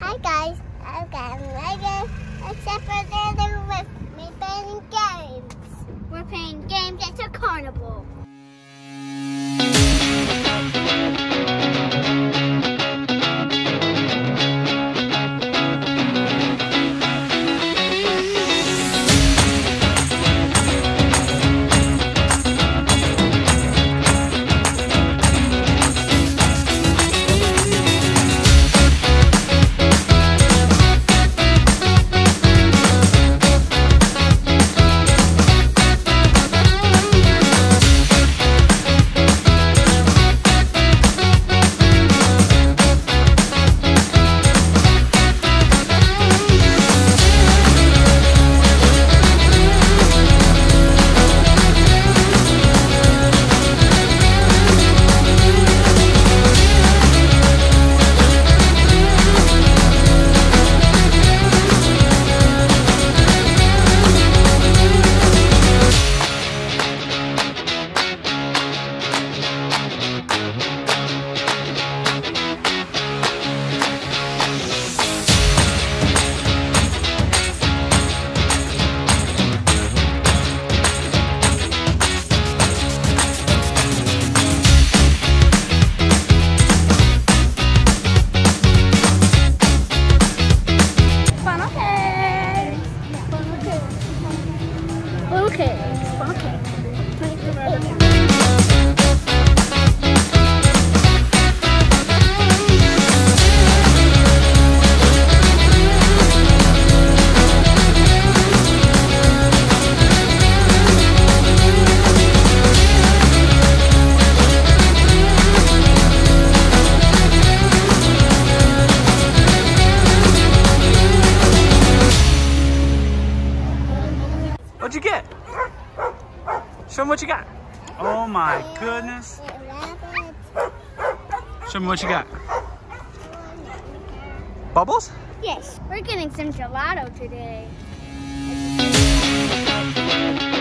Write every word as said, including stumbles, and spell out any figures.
Hi guys, I've got Megan, except for they're with me playing games. We're playing games at the carnival. Okay, okay. What'd you get? Show me what you got. Oh my goodness. Show me what you got. Bubbles? Yes, we're getting some gelato today.